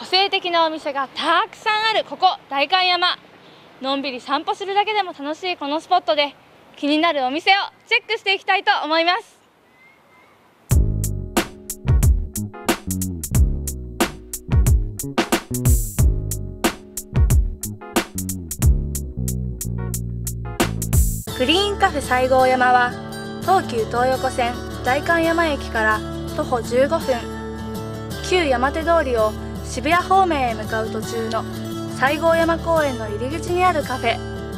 性的なお店がたくさんあるここ代官山。のんびり散歩するだけでも楽しいこのスポットで気になるお店をチェックしていきたいと思います。グリーンカフェ西郷山は東急東横線代官山駅から徒歩15分、旧山手通りを渋谷方面へ向かう途中の西郷山公園の入り口にあるカフェ。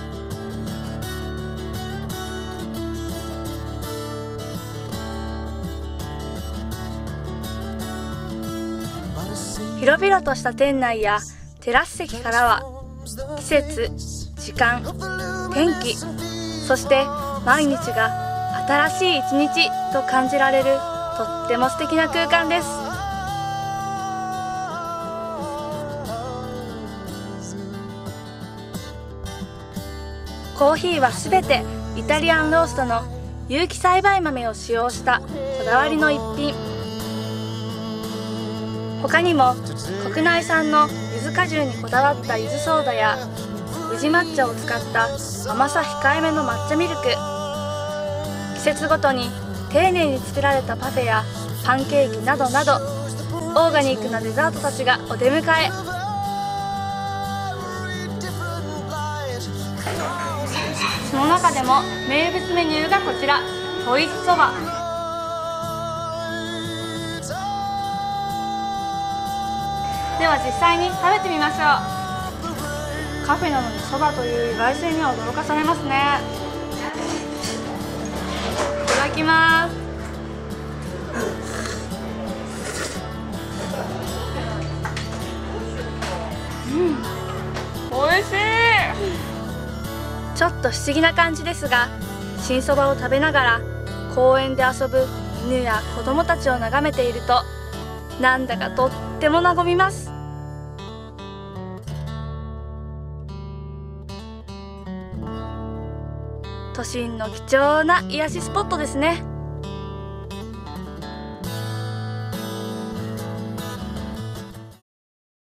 広々とした店内やテラス席からは季節、時間、天気、そして毎日が新しい一日と感じられるとっても素敵な空間です。コーヒーはすべてイタリアンローストの有機栽培豆を使用したこだわりの一品。他にも国内産の柚子果汁にこだわった柚子ソーダや宇治抹茶を使った甘さ控えめの抹茶ミルク、季節ごとに丁寧に作られたパフェやパンケーキなどなどオーガニックなデザートたちがお出迎え。その中でも名物メニューがこちら、砥石そば。では実際に食べてみましょう。カフェなのにそばという意外性には驚かされますね。いただきます。美味しい。ちょっと不思議な感じですが、新そばを食べながら公園で遊ぶ犬や子供たちを眺めているとなんだかとっても和みます。都心の貴重な癒しスポットですね。